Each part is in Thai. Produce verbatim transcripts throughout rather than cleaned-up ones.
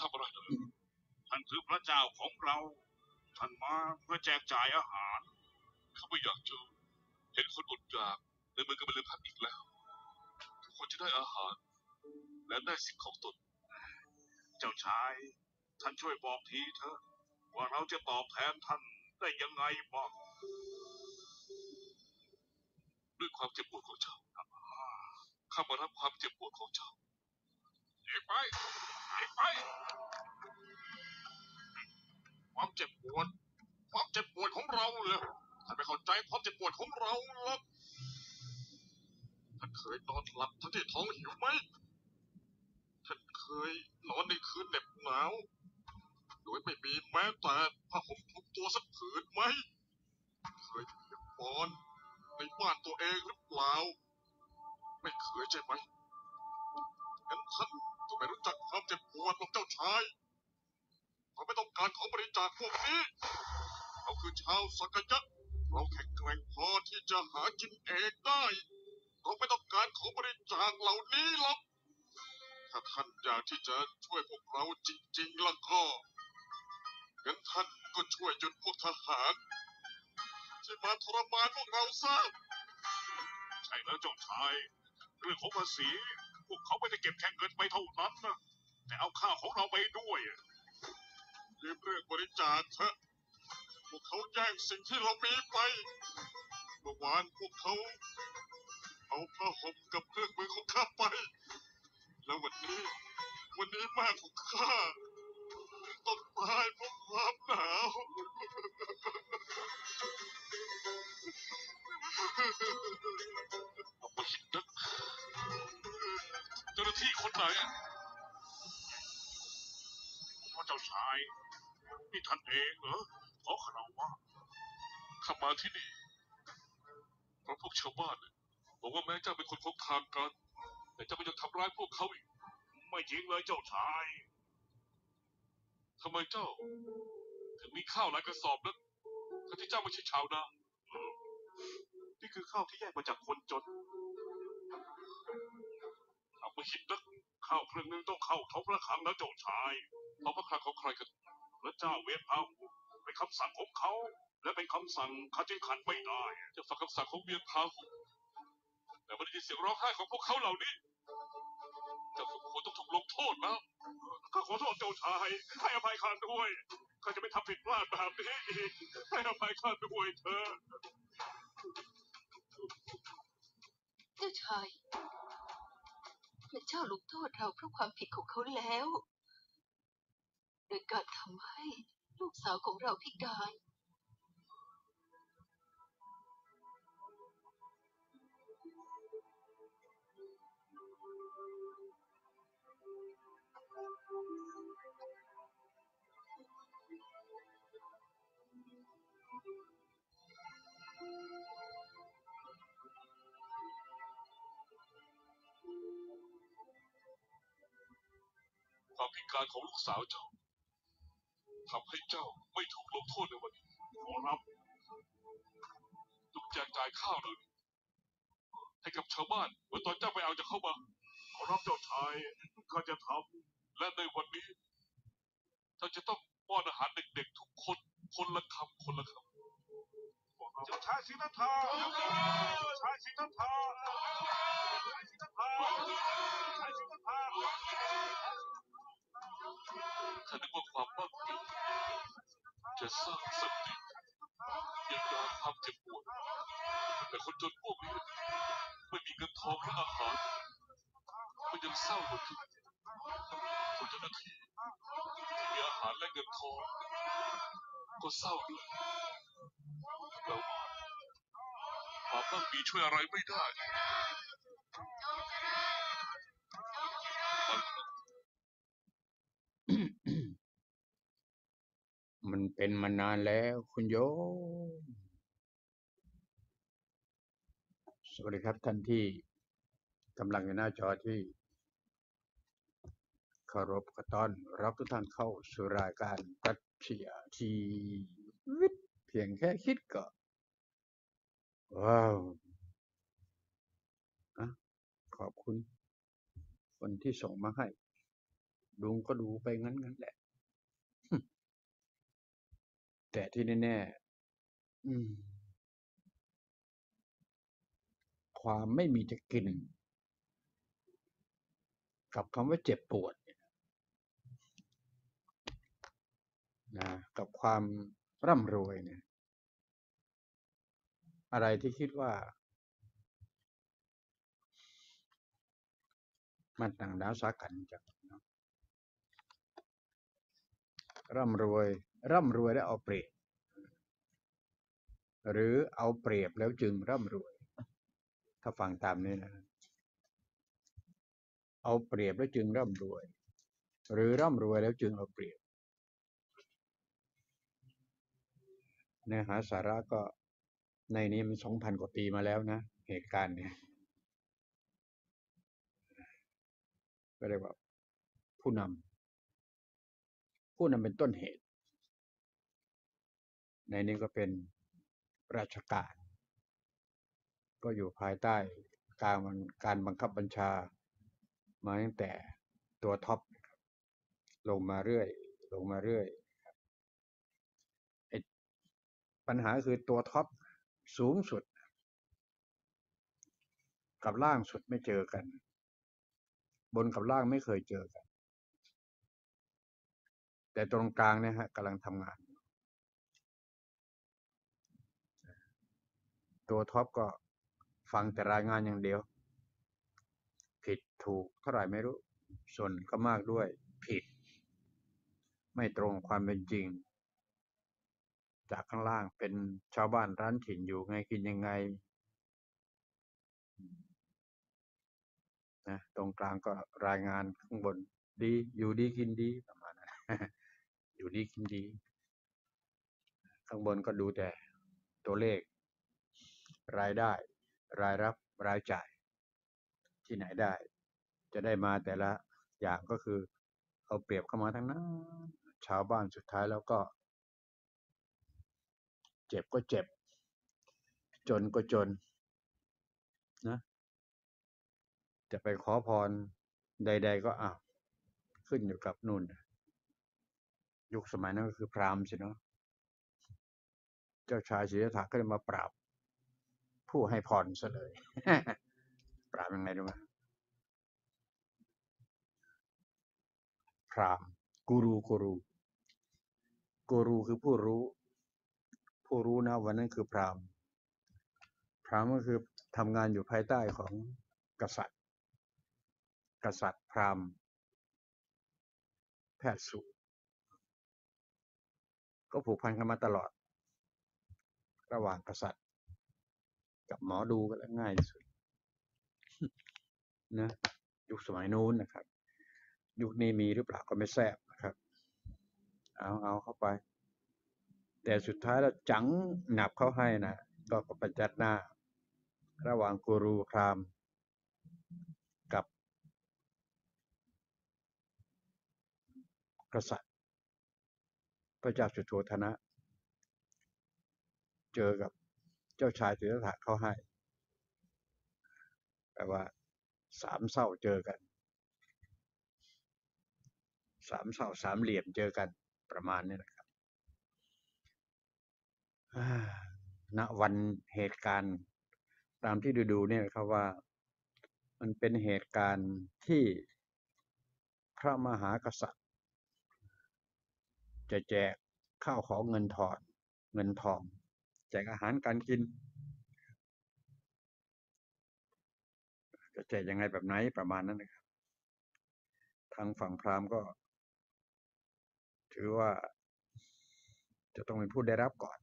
ทำอะไรเลยท่านคือพระเจ้าของเราท่านมาเพื่อแจกจ่ายอาหารข้าไม่อยากจะเห็นคนอดอยากในเมืองกำมะลือพัดอีกแล้วทุกคนจะได้อาหารและได้สิ่งของตนเจ้าชายท่านช่วยบอกทีเถอะว่าเราจะตอบแทนท่านได้ยังไงบ้างด้วยความเจ็บปวดของเจ้าข้ามารับความเจ็บปวดของเจ้าหนีไปหนีไปความเจ็บปวดความเจ็บปวดของเราเลยท่านไม่เข้าใจความเจ็บปวดของเราหรอกท่านเคยนอนหลับทั้งที่ท้องหิวไหมท่านเคยนอนในคืนเหน็บหนาวโดยไม่มีแม้แต่ผ้าห่มคลุมตัวสักผืนไหมเคยเปียกปอนในบ้านตัวเองหรือเปล่าไม่เคยใช่ไหมงั้นท่านก็ไม่รู้จักความเจ็บปวดของเจ้าชายเราไม่ต้องการของบริจาคพวกนี้เราคือชาวสักยะเราแข็งแกร่งพอที่จะหากินเองได้เราไม่ต้องการของบริจาคเหล่านี้หรอกถ้าท่านอยากที่จะช่วยพวกเราจริงๆแล้วก็งั้นท่านก็ช่วยหยุดพวกทหารที่มาทรมานพวกเราซะใช่แล้วเจ้าชายเรื่องของภาษีพวกเขาไม่ได้เก็บแค่เงินไปเท่านั้นนะแต่เอาข้าวของเราไปด้วยลืมเรื่องบริจาคเถอะพวกเขาแย่งสิ่งที่เรามีไปเมื่อวานพวกเขาเอาผ้าห่มกับเครื่องมือของข้าไปแล้ววันนี้วันนี้แม่ของข้าต้องตายเพราะความหนาวเอาไปคิดนะเจ้าหน้าที่คนไหนพระเจ้าชายนี่ท่านเองเหรอขอคารวะข้ามาที่นี่เพราะพวกชาวบ้านบอกว่าแม้เจ้าเป็นคนของทางการแต่เจ้าก็ยังทำร้ายพวกเขาอีกไม่จริงเลยเจ้าชายทำไมเจ้าถึงมีข้าวหลายกระสอบนั้นทั้งที่เจ้าไม่ใช่ชาวนานี่คือข้าวที่แยกมาจากคนจนเอาไปคิดนะข้าวเครื่องนึงต้องเข้าท้องพระคลังนะเจ้าชายท้องพระคลังของใครกันพระเจ้าเวทเอาเป็นคำสั่งของเขาและเป็นคำสั่งข้าจึงขัดไม่ได้จะฟังคำสั่งของเวียนพาหุแต่ไม่ได้ยินเสียงร้องไห้ของพวกเขาเหล่านี้เจ้าสมควรต้องถูกลงโทษแล้วข้าขอโทษเจ้าชายให้อภัยข้าด้วยข้าจะไม่ทำผิดพลาดแบบนี้อีกให้อภัยข้าด้วยเถอะเจ้าชายพระเจ้าลงโทษเราเพราะความผิดของเขาแล้วโดยการทำให้ลูกสาวของเราพิการความพิการของลูกสาวเจ้าทำให้เจ้าไม่ถูกลงโทษในวันนี้ขอรับจงแจกจ่ายข้าวเลยให้กับชาวบ้านเหมือนตอนเจ้าไปเอาจากเขามาขอรับเจ้าชายข้าจะทำและในวันนี้เจ้าจะต้องป้อนอาหารเด็กๆทุกคนคนละคำคนละคำเจ้าชายสิทธัตถะเจ้าชายสิทธัตถะเจ้าชายสิทธัตถะเจ้าชายสิทธัตถะข้านึกว่าความมั่งมีจะสร้างสติเยียวยาความเจ็บปวดแต่คนจนพวกนี้ไม่มีเงินทองและอาหารก็ยังเศร้าหมดทุกคนเจ้าหน้าที่ที่มีอาหารและเงินทองก็เศร้าด้วยแล้วความมั่งมีช่วยอะไรไม่ได้มันเป็นมานานแล้วคุณโยมสวัสดีครับท่านที่กำลังอยู่หน้าจอที่เคารพขอต้อนรับทุกท่านเข้าสู่รายการปรัชญาชีวิตเพียงแค่คิดก็ว้าวขอบคุณคนที่ส่งมาให้ลุงก็ดูไปงั้นงั้นแหละ แต่ที่แน่ๆอืมความไม่มีจะกินกับคำว่าเจ็บปวดเนี่ยนะกับความร่ำรวยเนี่ยอะไรที่คิดว่ามันต่างดาวสากันจังเนาะร่ำรวยร่ำรวยแล้วเอาเปรียบหรือเอาเปรียบแล้วจึงร่ำรวยถ้าฟังตามนี้นะเอาเปรียบแล้วจึงร่ำรวยหรือร่ำรวยแล้วจึงเอาเปรียบเนื้อหาสาระก็ในนี้มันสองพันกว่าปีมาแล้วนะเหตุการณ์เนี่ยก็เรียกว่าผู้นำผู้นำเป็นต้นเหตุในนี้ก็เป็นราชการก็อยู่ภายใต้การการบังคับบัญชามาตั้งแต่ตัวท็อปลงมาเรื่อยลงมาเรื่อยไอ้ปัญหาคือตัวท็อปสูงสุดกับล่างสุดไม่เจอกันบนกับล่างไม่เคยเจอกันแต่ตรงกลางเนี่ยฮะกำลังทำงานตัวท็อปก็ฟังแต่รายงานอย่างเดียวผิดถูกเท่าไหร่ไม่รู้ส่วนก็มากด้วยผิดไม่ตรงความเป็นจริงจากข้างล่างเป็นชาวบ้านร้านถิ่นอยู่ไงกินยังไงนะตรงกลางก็รายงานข้างบนดีอยู่ดีกินดีประมาณนั้น อยู่ดีกินดีข้างบนก็ดูแต่ตัวเลขรายได้รายรับรายจ่ายที่ไหนได้จะได้มาแต่ละอย่างก็คือเอาเปรียบเข้ามาทั้งนั้นชาวบ้านสุดท้ายแล้วก็เจ็บก็เจ็บจนก็จนนะจะไปขอพรใดๆก็อ้าวขึ้นอยู่กับนู่นยุคสมัยนั้นก็คือพราหมณ์สิเนาะเจ้าชายสิทธัตถะก็เลยมาปราบผู้ให้พรซะเลย ปราบยังไงรู้ไหมพราหมณ์กูรูกูรูกูรูคือผู้รู้ผู้รู้นะวันนั้นคือพราหมณ์พราหมณ์ก็คือทำงานอยู่ภายใต้ของกษัตริย์กษัตริย์พราหมณ์แพทย์สูตรก็ผูกพันกันมาตลอดระหว่างกษัตริย์กับหมอดูก็แล้วง่ายที่สุดนะยุคสมัยนู้นนะครับยุคนี้มีหรือเปล่าก็ไม่แทราบนะครับเอาเอาเข้าไปแต่สุดท้ายแล้วจังหนับเข้าให้นะก็ประจันหน้าระหว่างกูรูพราหมณ์กับกษัตริย์พระเจ้าสุโธทนะเจอกับเจ้าชายสิทธัตถะเข้าให้แปลว่าสามเศร้าเจอกันสามเศร้าสามเหลี่ยมเจอกันประมาณนี้นะครับณวันเหตุการณ์ตามที่ดูๆเนี่ยครับว่ามันเป็นเหตุการณ์ที่พระมหากษัตริย์จะแจกข้าวของเงินทองเงินทองแจกอาหารการกินจะแจกยังไงแบบไหนประมาณนั้นนะครับทางฝั่งพราหมณ์ก็ถือว่าจะต้องเป็นผู้ได้รับก่อน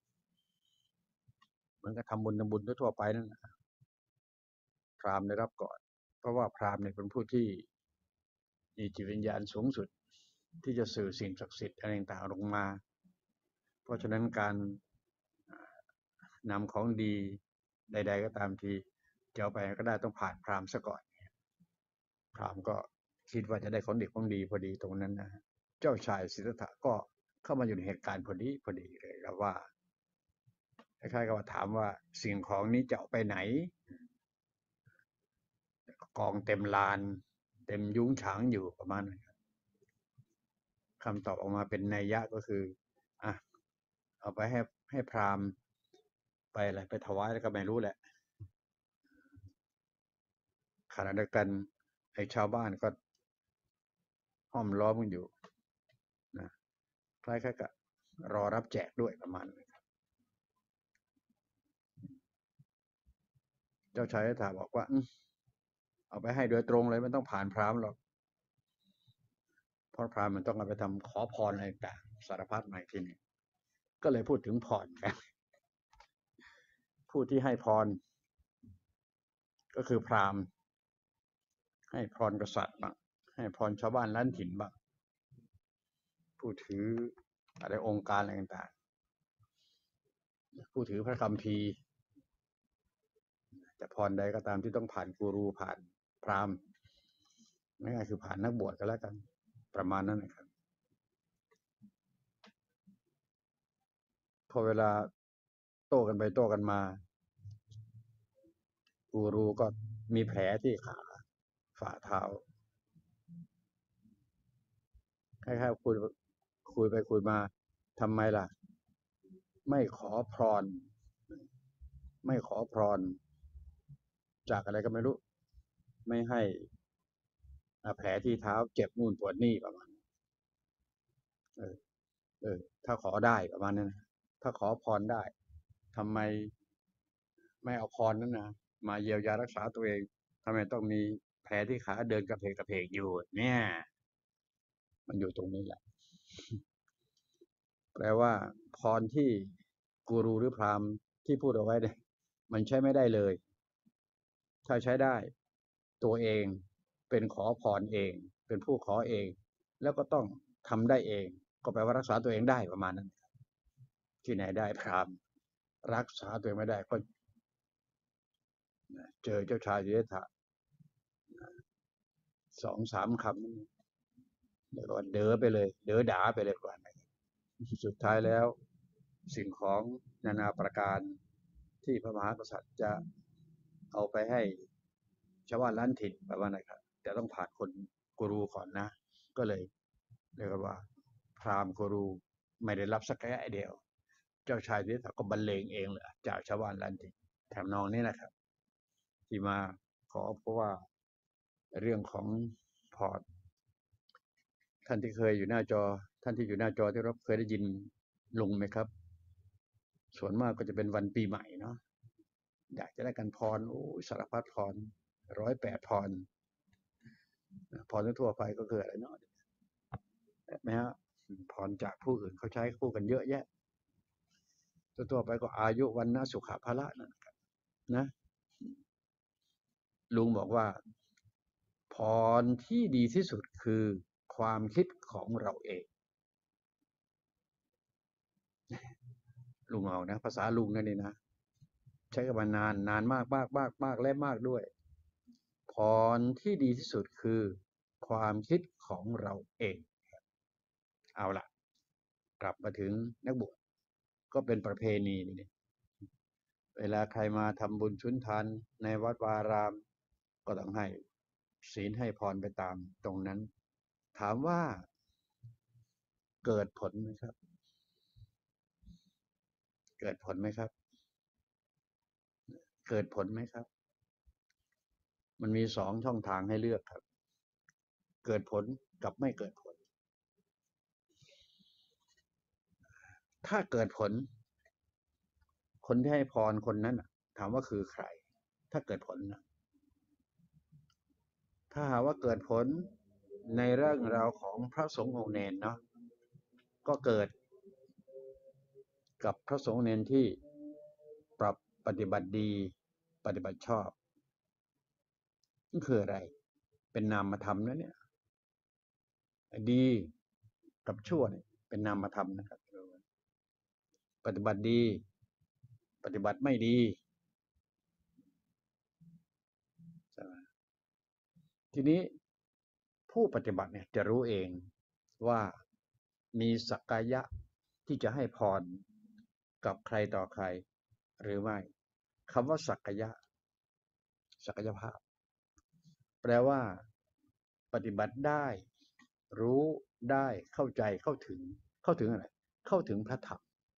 เหมือนกับทำบุญทำบุญทั่วไปนั่นแหละพราหมณ์ได้รับก่อนเพราะว่าพราหมณ์เนี่ยเป็นผู้ที่มีจิตวิญญาณสูงสุดที่จะสื่อสิ่งศักดิ์สิทธิ์อะไรต่างๆลงมาเพราะฉะนั้นการนำของดีใดๆก็ตามทีจะเอาไปก็ได้ต้องผ่านพราหมณ์ซะก่อนพราหมณ์ก็คิดว่าจะได้ของดีของดีพอดีตรงนั้นนะเจ้าชายสิทธัตถะก็เข้ามาอยู่ในเหตุการณ์พอดีพอดีเลยครับว่าคล้ายๆกับว่าถามว่าสิ่งของนี้จะเอาไปไหนกองเต็มลานเต็มยุ้งฉางอยู่ประมาณนั้นคำตอบออกมาเป็นนัยยะก็คืออ่ะเอาไปให้ให้พราหมณ์ไปอะไรไปถวายแล้วก็ไม่รู้แหละขณะเดียวกันไอ้ชาวบ้านก็ห้อมล้อมกันอยู่นะคล้ายๆกับรอรับแจกด้วยประมาณนั้นเจ้าชายถามบอกว่าเอาไปให้โดยตรงเลยไม่ต้องผ่านพราหมณ์หรอกเพราะพราหมณ์มันต้องเอาไปทำขอพรอะไรต่างสารพัดใหม่ทีนี้ก็เลยพูดถึงพรกันผู้ที่ให้พรก็คือพราหมณ์ให้พรกษัตริย์บ้างให้พรชาวบ้านล้านถิ่นบ้างผู้ถืออะไรองค์การอะไรต่างๆผู้ถือพระคัมภีร์จะพรใดก็ตามที่ต้องผ่านกูรูผ่านพราหมณ์ง่ายๆคือผ่านนักบวชก็แล้วกันประมาณนั้นนะครับพอเวลาโต้กันไปโต้กันมากูรูก็มีแผลที่ขาฝ่าเท้าคล้ายๆคุยคุยไปคุยมาทำไมล่ะไม่ขอพรไม่ขอพรจากอะไรก็ไม่รู้ไม่ให้แผลที่เท้าเจ็บนู่นปวดนี่ประมาณเออเออถ้าขอได้ประมาณนั้นถ้าขอพรได้ทำไมไม่เอาพรนั้นนะมาเยียวยารักษาตัวเองทำไมต้องมีแผลที่ขาเดินกระเพกกระเพกอยู่เนี่ยมันอยู่ตรงนี้แหละแปลว่าพรที่กูรูหรือพราหมณ์ที่พูดเอาไว้เนี่ยมันใช้ไม่ได้เลยถ้าใช้ได้ตัวเองเป็นขอพรเองเป็นผู้ขอเองแล้วก็ต้องทำได้เองก็แปลว่ารักษาตัวเองได้ประมาณนั้นที่ไหนได้พราหมณ์รักษาตัวเองไม่ได้ก็เจอเจ้าชายสิทธัตถะสองสามคำแล้วก็เด๋อไปเลยเด๋อด่าไปเลยกว่าสุดท้ายแล้วสิ่งของนานาประการที่พระมหากษัตริย์จะเอาไปให้ชาวบ้านล้านถิ่นแบบว่าไหนครับจะต้องผ่านคนกูรูก่อนนะก็เลยเรียกว่าพราหมณ์กูรูไม่ได้รับสักแค่เดียวเจ้าชายสิทธัตถะก็บรรเลงเองเลยจากชาวบ้านล้านถิ่นแถมนองนี้นะครับที่มาขอเพราะว่าเรื่องของพอร์ตท่านที่เคยอยู่หน้าจอท่านที่อยู่หน้าจอที่เราเคยได้ยินลุงไหมครับส่วนมากก็จะเป็นวันปีใหม่เนาะอยากจะได้กันพรโอ้สารพัดพรร้อยแปดพรพรทั่วไปก็คืออะไรเนาะไหมฮะพรจากผู้อื่นเขาใช้คู่กันเยอะแยะทั่วไปก็อายุวันนะสุขภาระนั่นครับนะลุงบอกว่าพรที่ดีที่สุดคือความคิดของเราเองลุงเอานะภาษาลุงนั่นเองนะใช้กันมานานนานมากมากมากมากและมากด้วยพรที่ดีที่สุดคือความคิดของเราเองเอาล่ะกลับมาถึงนักบวชก็เป็นประเพณีนี่เวลาใครมาทำบุญชุนทานในวัดวารามก็ต้องให้ศีลให้พรไปตามตรงนั้นถามว่าเกิดผลไหมครับเกิดผลไหมครับเกิดผลไหมครับมันมีสองช่องทางให้เลือกครับเกิดผลกับไม่เกิดผลถ้าเกิดผลคนที่ให้พรคนนั้นถามว่าคือใครถ้าเกิดผลนะถ้าหาว่าเกิดผลในเรื่องราวของพระสงฆ์องค์เนรเนาะก็เกิดกับพระสงฆ์เนรที่ปรับปฏิบัติดีปฏิบัติชอบนี่คืออะไรเป็นนามธรรมนะเนี่ยดีกับชั่วเนี่ยเป็นนามธรรมนะครับปฏิบัติดีปฏิบัติไม่ดีทีนี้ผู้ปฏิบัติเนี่ยจะรู้เองว่ามีสักกายะที่จะให้พรกับใครต่อใครหรือไม่คำว่าสักกายะศักยภาพแปลว่าปฏิบัติได้รู้ได้เข้าใจเข้าถึงเข้าถึงอะไรเข้าถึงพระธรรม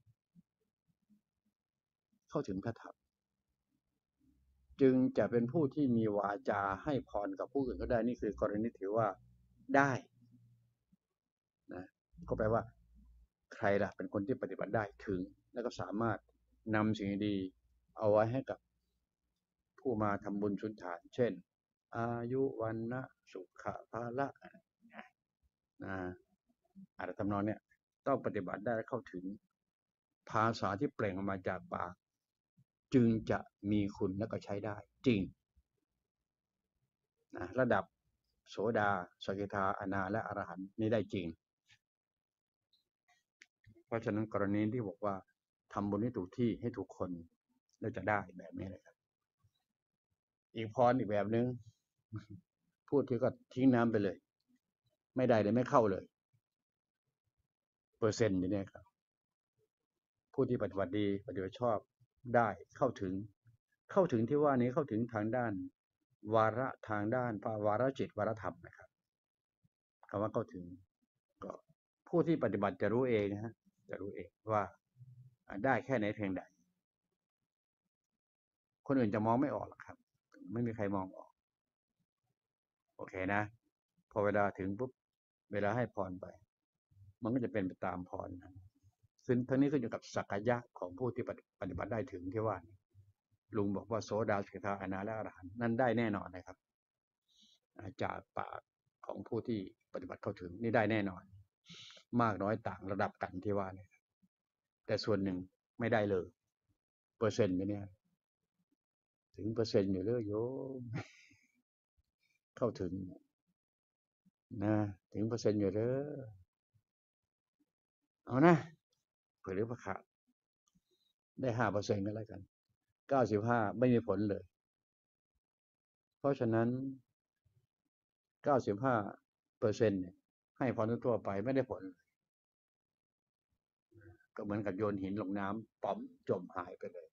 เข้าถึงพระธรรมจึงจะเป็นผู้ที่มีวาจาให้พรกับผู้อื่นก็ได้นี่คือกรณีถือว่าได้นะก็แปลว่าใครล่ะเป็นคนที่ปฏิบัติได้ถึงแล้วก็สามารถนำสิ่งดีเอาไว้ให้กับผู้มาทำบุญสุนทานเช่นอายุวันนะสุขะภาละนะอะไรทำนองเนี้ยต้องปฏิบัติได้เข้าถึงภาษาที่เปล่งออกมาจากปากจึงจะมีคุณและก็ใช้ได้จริงนะระดับโสดาสกิทาอนาและอรหันต์นี่ได้จริงเพราะฉะนั้นกรณีที่บอกว่าทำบุญให้ถูกที่ให้ถูกคนแล้วจะได้แบบนี้เลยครับอีกพรอีกแบบนึงพูดที่ก็ทิ้งน้ำไปเลยไม่ได้เลยไม่เข้าเลยเปอร์เซ็นต์อยู่เนี่ยครับผู้ที่ปฏิบัติดีปฏิบัติชอบได้เข้าถึงเข้าถึงที่ว่านี้เข้าถึงทางด้านวาระทางด้านวาระจิตวาระธรรมนะครับคำว่าเข้าถึงก็ผู้ที่ปฏิบัติจะรู้เองนะฮะจะรู้เองว่าได้แค่ไหนเพียงใดคนอื่นจะมองไม่ออกหรอกครับไม่มีใครมองออกโอเคนะพอเวลาถึงปุ๊บเวลาให้พรไปมันก็จะเป็นไปตามพรนะซึ่งทั้งนี้ขึ้นอยู่กับศักยะของผู้ที่ปฏิบัติได้ถึงที่ว่าลุงบอกว่าโสดาสกิทาอนาและอรหันต์นั่นได้แน่นอนนะครับจากปากของผู้ที่ปฏิบัติเข้าถึงนี่ได้แน่นอนมากน้อยต่างระดับกันที่ว่าเนี่ยแต่ส่วนหนึ่งไม่ได้เลยเปอร์เซ็นต์เนี่ยถึงเปอร์เซ็นต์อยู่เรื่อยโยมเข้าถึงนะถึงเปอร์เซ็นต์อยู่เรื่อยเอานะเผื่อหรือประขาดได้ห้าเปอร์เซ็นต์ก็แล้วกันเก้าสิบห้าไม่มีผลเลยเพราะฉะนั้นเก้าสิบห้าเปอร์เซ็นต์ให้พรทั่วไปไม่ได้ผลก็เหมือนกับโยนหินลงน้ำป๋อมจมหายไปเลย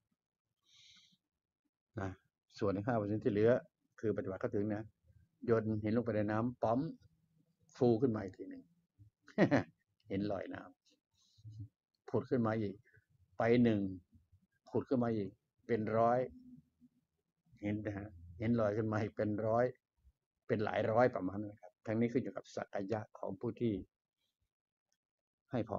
นะส่วนห้าเปอร์เซ็นต์ที่เหลือคือปฏิบัติเข้าถึงนะโยนหินลงไปในน้ำป๋อมฟูขึ้นมาอีกทีหนึ่ง เห็นลอยน้ำผุดขึ้นมาอีกไปหนึ่งผุดขึ้นมาอีกเป็นร้อยเห็นนะฮะเห็นลอยขึ้นมาอีกเป็นร้อยเป็นหลายร้อยประมาณนั้นครับทั้งนี้ขึ้นอยู่กับศักยะของผู้ที่ให้พ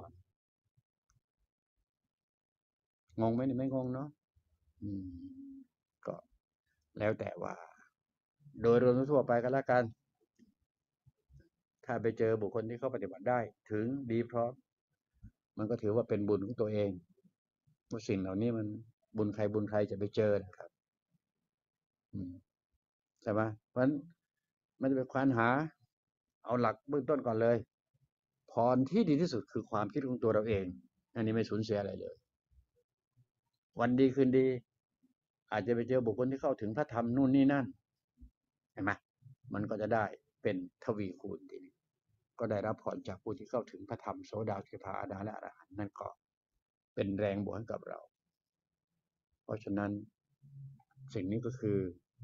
รงงไหมนี่ไม่งงเนาะอืมก็แล้วแต่ว่าโดยรวมทั่วไปก็แล้วกันถ้าไปเจอบุคคลที่เขาปฏิบัติได้ถึงดีพร้อมมันก็ถือว่าเป็นบุญของตัวเองว่าสิ่งเหล่านี้มันบุญใครบุญใครจะไปเจอนะครับอืมใช่ไหมเพราะฉะนั้นมันจะไปควานหาเอาหลักเบื้องต้นก่อนเลยพรที่ดีที่สุดคือความคิดของตัวเราเองอันนี้ไม่สูญเสียอะไรเลยวันดีคืนดีอาจจะไปเจอบุคคลที่เข้าถึงพระธรรมนู่นนี่นั่นเห็นไหมมันก็จะได้เป็นทวีคูณทีนี้ก็ได้รับพรจากผู้ที่เข้าถึงพระธรรมโสดาสกิทาอนาและอรหันต์นั่นก็เป็นแรงบวกให้กับเราเพราะฉะนั้นสิ่งนี้ก็คือ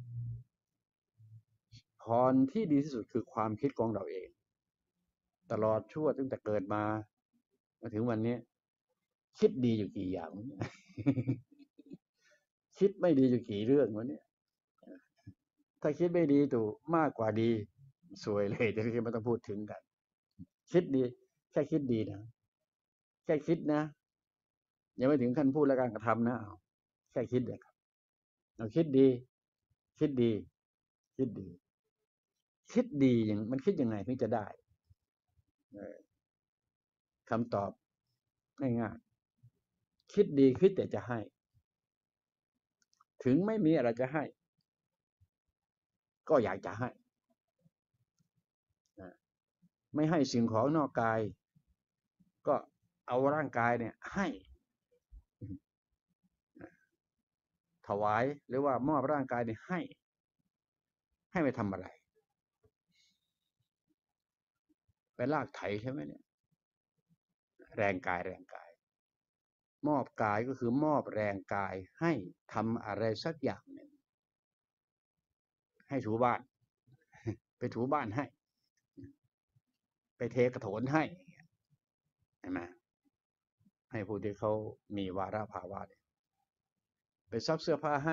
พรที่ดีที่สุดคือความคิดของเราเองตลอดชั่วตั้งแต่เกิดมามาถึงวันนี้คิดดีอยู่กี่อย่างคิดไม่ดีอยู่กี่เรื่องวะเนี่ยถ้าคิดไม่ดีถูกมากกว่าดีสวยเลยจะที่ไม่ต้องพูดถึงกันคิดดีแค่คิดดีนะแค่คิดนะยังไม่ถึงขั้นพูดและการกระทำนะเอาแค่คิดเลยครับเราคิดดีคิดดีคิดดีคิดดีอย่างมันคิดยังไงถึงจะได้คำตอบง่ายๆคิดดีคิดแต่จะให้ถึงไม่มีอะไรจะให้ก็อยากจะให้ไม่ให้สิ่งของนอกกายก็เอาร่างกายเนี่ยให้ถวายหรือว่ามอบร่างกายเนี่ยให้ให้ไปทำอะไรไปลากไถใช่ไหมเนี่ยแรงกายแรงกายมอบกายก็คือมอบแรงกายให้ทำอะไรสักอย่างหนึ่งให้ถูบ้านไปถูบ้านให้ไปเทกระโถนให้เห็นไหมให้ผู้ที่เขามีวาระภาวะไปซักเสื้อผ้าให้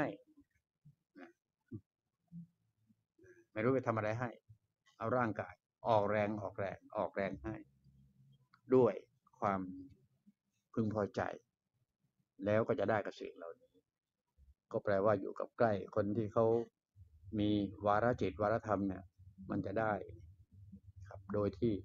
ไม่รู้ไปทำอะไรให้เอาร่างกายออกแรงออกแรงออกแรงให้ด้วยความพึงพอใจแล้วก็จะได้กับสิ่งเหล่านี้ก็แปลว่าอยู่กับใกล้คนที่เขามีวาระจิตวาระธรรมเนี่ยมันจะได้ครับโดยที่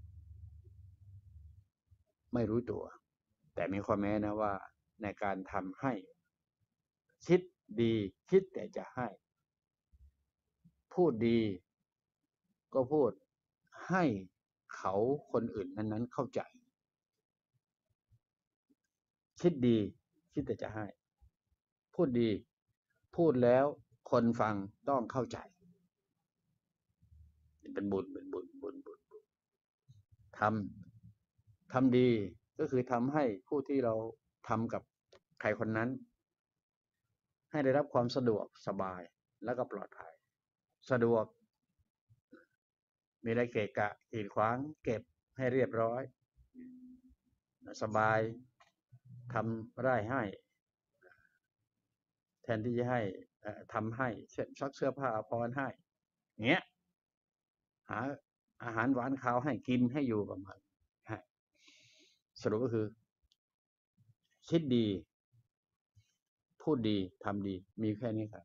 ไม่รู้ตัวแต่มีข้อแม้นะว่าในการทำให้คิดดีคิดแต่จะให้พูดดีก็พูดให้เขาคนอื่นนั้นๆเข้าใจคิดดีคิดแต่จะให้พูดดีพูดแล้วคนฟังต้องเข้าใจเป็นบุญเป็นบุญบุญบุญทำทำดีก็คือทำให้ผู้ที่เราทำกับใครคนนั้นให้ได้รับความสะดวกสบายและก็ปลอดภัยสะดวกมีอะไรเกะกะกีดขวางเก็บให้เรียบร้อยสบายทำได้ให้แทนที่จะให้ทำให้เช่นซักเสื้อผ้าอาภรณ์ให้เงี้ยหาอาหารหวานข้าวให้กินให้อยู่ประมาณสรุปก็คือคิดดีพูดดีทำดีมีแค่นี้ครับ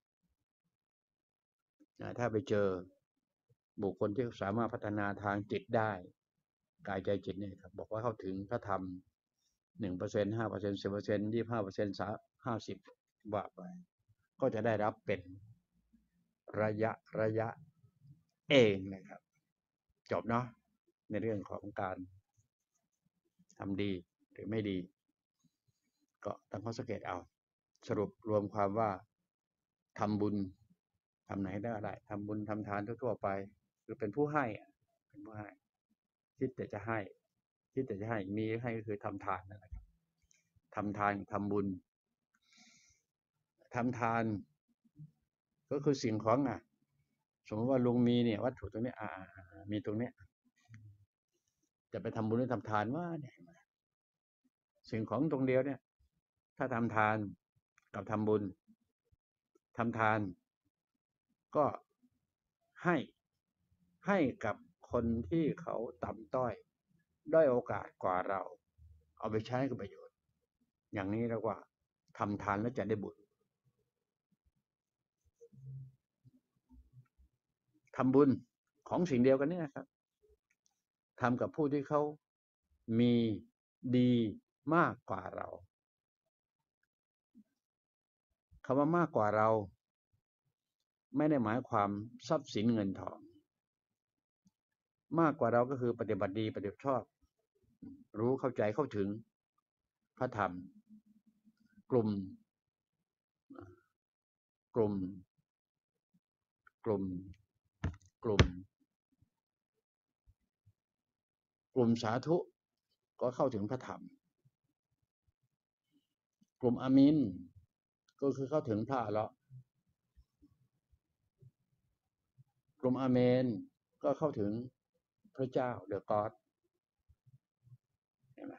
ถ้าไปเจอบุคคลที่สามารถพัฒนาทางจิตได้กายใจจิตเนี่ยครับบอกว่าเข้าถึงพระธรรมหนึ่งเปอร์เซ็นต์ห้าเปอร์เซ็นต์สิบเปอร์เซ็นต์ยี่สิบห้าเปอร์เซ็นต์สามห้าสิบว่าไปก็จะได้รับเป็นระยะระยะเองนะครับจบเนาะในเรื่องของการทำดีหรือไม่ดีก็ตั้งข้อสังเกตเอาสรุปรวมความว่าทำบุญทำไหนได้อะไรทำบุญทำทานทั่วๆไปหรือเป็นผู้ให้เป็นผู้ให้คิดแต่จะให้คิดแต่จะให้มีให้ก็คือทำทานนั่นแหละครับทำทานทำบุญทำทานก็คือสิ่งของอ่ะสมมติว่าลุงมีเนี่ยวัตถุตรงนี้อ่ามีตรงนี้จะไปทำบุญหรือทำทานว่าเนี่ยสิ่งของตรงเดียวเนี่ยถ้าทำทานกับทำบุญทำทานก็ให้ให้กับคนที่เขาต่ำต้อยด้อยโอกาสกว่าเราเอาไปใช้กับประโยชน์อย่างนี้เรียกว่าทำทานแล้วจะได้บุญทำบุญของสิ่งเดียวกันนี่นะครับทำกับผู้ที่เขามีดีมากกว่าเราคำว่ามากกว่าเราไม่ได้หมายความทรัพย์สินเงินทองมากกว่าเราก็คือปฏิบัติดีปฏิบัติชอบรู้เข้าใจเข้าถึงพระธรรมกลุ่มกลุ่มกลุ่มกลุ่มกลุ่มสาธุก็เข้าถึงพระธรรมกลุ่มอามินก็คือเข้าถึงพระอรหันต์กลุ่มอาเมนก็เข้าถึงพระเจ้าเดอะก็อดเห็นไหม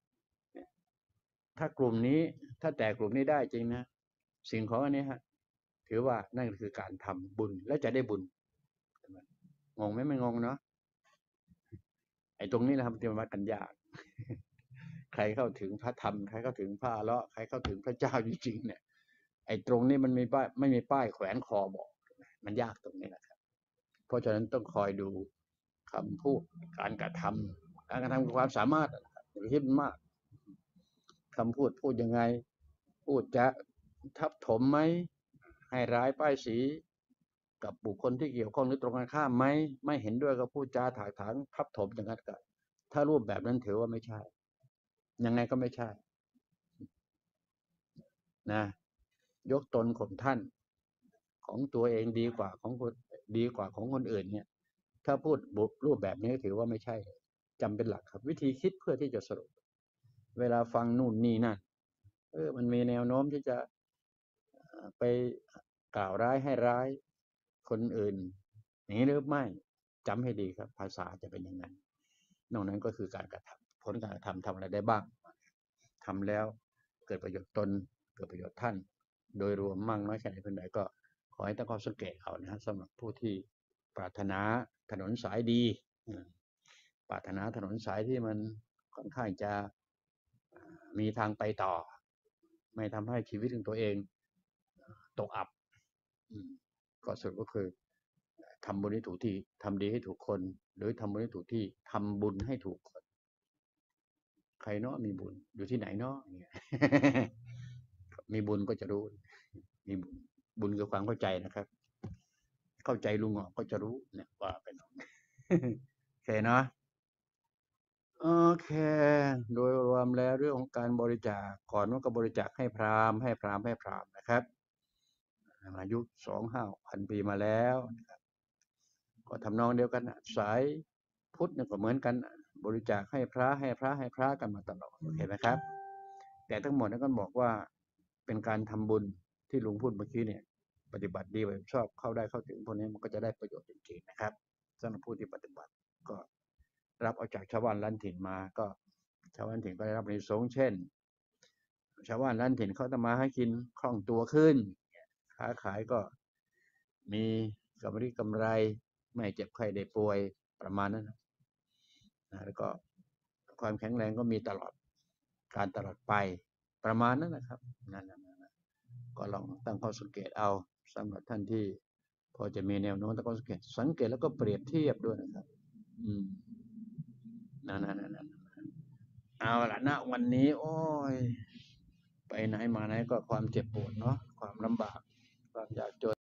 ถ้ากลุ่มนี้ถ้าแต่กลุ่มนี้ได้จริงนะสิ่งของอันนี้ฮะถือว่านั่นคือการทำบุญและจะได้บุญงงไหมไม่งงเนาะไอ้ตรงนี้นะครับที่มันวัดกันยากใครเข้าถึงพระธรรมใครเข้าถึงพระอรหันต์ใครเข้าถึงพระเจ้าจริงๆเนี่ยไอ้ตรงนี้มันมีป้ายไม่มีป้ายแขวนคอบอกมันยากตรงนี้นะครับเพราะฉะนั้นต้องคอยดูคำพูดการกระทำการกระทำกับความสามารถอย่าไปคิดมันมากคำพูดพูดยังไงพูดจะทับถมไหมให้ร้ายป้ายสีกับบุคคลที่เกี่ยวข้องหรือตรงกันข้ามไหมไม่เห็นด้วยก็พูดจาถากถางทับถมอย่างนั้นก็ถ้ารูปแบบนั้นถือว่าไม่ใช่ยังไงก็ไม่ใช่นะยกตนข่มท่านของตัวเองดีกว่าของคนดีกว่าของคนอื่นเนี่ยถ้าพูดรูปแบบนี้ถือว่าไม่ใช่จำเป็นหลักครับวิธีคิดเพื่อที่จะสรุปเวลาฟังนู่นนี่นั่นเออมันมีแนวโน้มที่จะไปกล่าวร้ายให้ร้ายคนอื่นอย่างนี้หรือไม่จำให้ดีครับภาษาจะเป็นอย่างนั้นนอกนั้นก็คือการกระทำผลการกระทำทำอะไรได้บ้างทำแล้วเกิดประโยชน์ตนเกิดประโยชน์ท่านโดยรวมมั่งน้อยแค่ไหนเพียงใดก็ขอให้ตั้งข้อสังเกตเอานะฮะสำหรับผู้ที่ปรารถนาถนนสายดีปรารถนาถนนสายที่มันค่อนข้างจะมีทางไปต่อไม่ทำให้ชีวิตของตัวเองตกอับก็สรุปก็คือทำบุญให้ถูกที่ทำดีให้ถูกคนหรือทำบุญให้ถูกที่ทำบุญให้ถูกคนใครเนาะมีบุญอยู่ที่ไหนเนาะเนี่ย มีบุญก็จะรู้มีบุญบุญคือความเข้าใจนะครับเข้าใจลุงหงอกก็จะรู้เนี่ยว่าเป็นโอเคเนาะโอเคโดยรวมแล้วเรื่องของการบริจาคก่อนว่าก็บริจาคให้พราหมณ์ให้พราหมณ์ให้พราหมณ์นะครับอายุสองห้าพันปีมาแล้วก็ทำนองเดียวกันสายพุทธเนี่ยก็เหมือนกันบริจาคให้พระให้พระให้พระกันมาตลอดเห็นไหมครับแต่ทั้งหมดนั้นก็บอกว่าเป็นการทำบุญที่ลุงพูดเมื่อกี้เนี่ยปฏิบัติดีไปชอบเข้าได้เข้าถึงพวกนี้มันก็จะได้ประโยชน์จริงๆนะครับสำหรับผู้ที่ปฏิบัติก็รับเอาจากชาวบ้านล้านถิ่นมาก็ชาวบ้านถิ่นก็ได้รับอานิสงส์เช่นชาวบ้านล้านถิ่นเขาทำมาให้กินคล่องตัวขึ้นค้าขายก็มีกำไรกำไรไม่เจ็บไข้ได้ป่วยประมาณนั้นนะแล้วก็ความแข็งแรงก็มีตลอดการตลอดไปประมาณนั้นนะครับนั่นนะก็ลองตั้งข้อสังเกตเอาสำหรับท่านที่พอจะมีแนวโน้มตั้งข้อสังเกตสังเกตแล้วก็เปรียบเทียบด้วยนะครับอืมนั่นนั่นนั่นเอาละณวันนี้โอ้ยไปไหนมาไหนก็ความเจ็บปวดเนาะ